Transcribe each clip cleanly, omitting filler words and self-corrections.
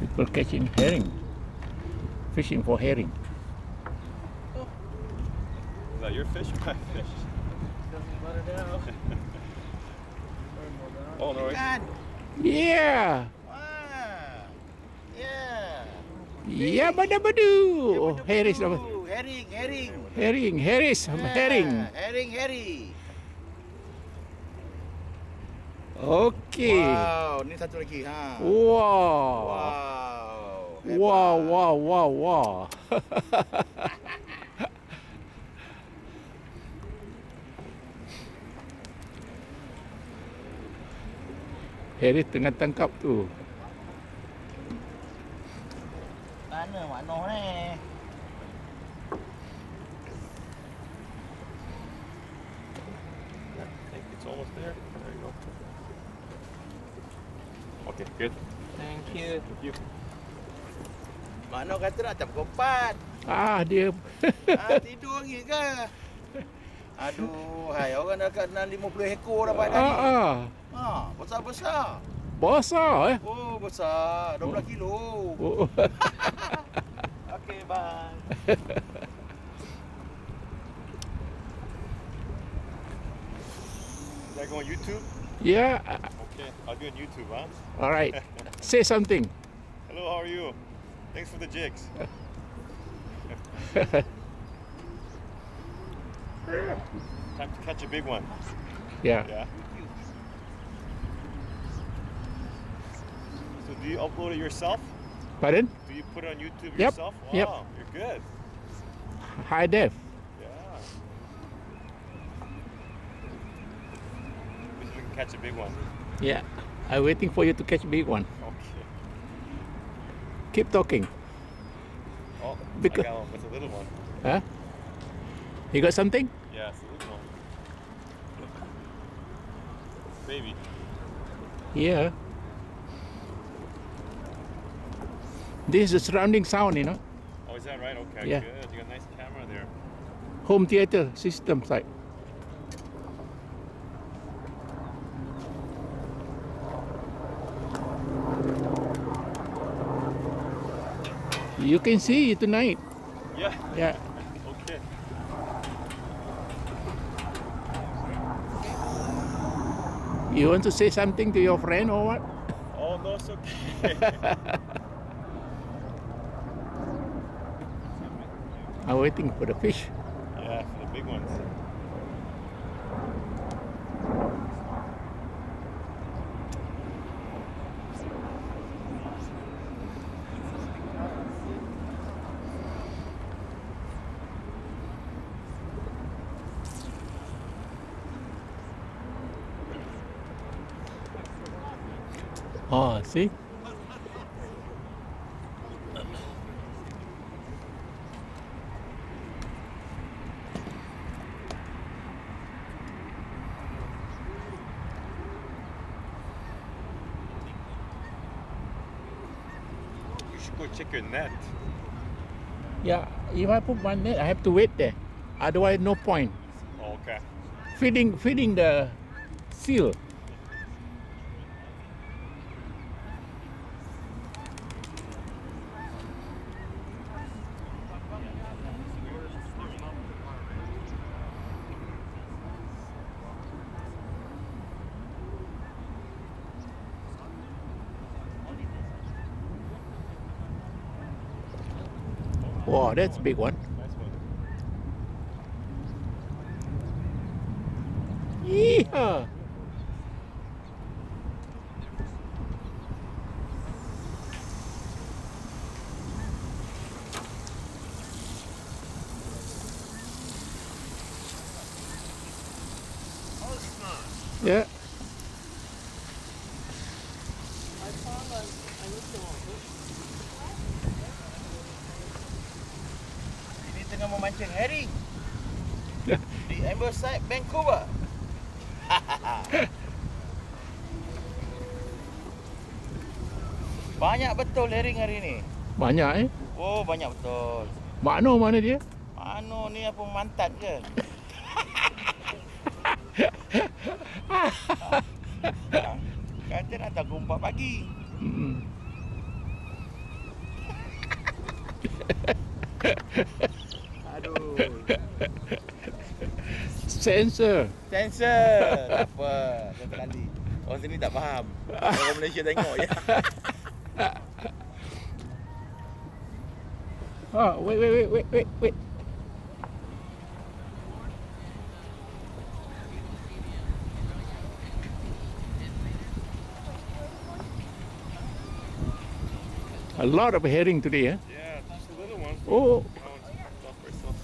People catching herring, fishing for herring. Oh. Is that your fish or my fish? Doesn't matter now. Oh no! Yeah. Ah, yeah. Yeah, badu. Oh, Harris. Herring. Herring, Harris, herring. Herring. Okay. Wow, ni satu lagi ha. Wow. Wow. Wow. Harris tengah tangkap tu. Mana makno ni? It's almost there. There you go. Okay, good. Thank you. Thank you. Makno kata nak jam 4. Ah, dia. Tidur lagi ke? Aduh, hai orang dah kena 50 ekor dapat tadi. Besar. Besar Oh, besar. 12 kilo. Oh. Okay, bye. Is that going on YouTube? Yeah. Okay, I'll do it on YouTube, huh? All right. Say something. Hello, how are you? Thanks for the jigs. Time to catch a big one. Yeah. So do you upload it yourself? Pardon? Do you put it on YouTube Yep. yourself? Wow, Yep. You're good. High def. Yeah. Maybe we can catch a big one. Yeah. I'm waiting for you to catch a big one. Okay. Keep talking. Oh, Because- I got one. That's a little one. Huh? You got something? Yeah, it's a little one. Baby. Yeah. This is the surrounding sound, you know. Oh, is that right? Okay, Yeah. good. You got a nice camera there. Home theater system site. You can see it tonight. Yeah. Yeah. Okay. You want to say something to your friend or what? Oh, no, it's okay. I'm waiting for the fish. Yeah, for the big ones. Oh, see? You should go check your net. Yeah, if I put one net, I have to wait there. Otherwise, no point. Oh, okay. Feeding the seal. Wow, that's a big one. Nice one. Yeehaw! Yeah. Ini tengah memancing herring di Ambleside, Vancouver. Banyak betul herring hari ni. Banyak Oh, banyak betul. Makno mana dia? Anu ni apa mantat ke? Kata nak tak 4 pagi. Aduh. Sensor. Sensor. Tak apa. Satu kali. Orang sini tak faham. Orang Malaysia tengok je. Oh, wait. A lot of herring today, eh? Yeah, that's the little one. Oh, That one's packed off very soft.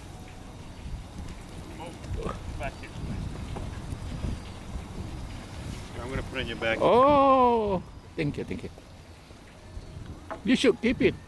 Oh, back here. Here, I'm gonna put it in your bag. oh, thank you. You should keep it.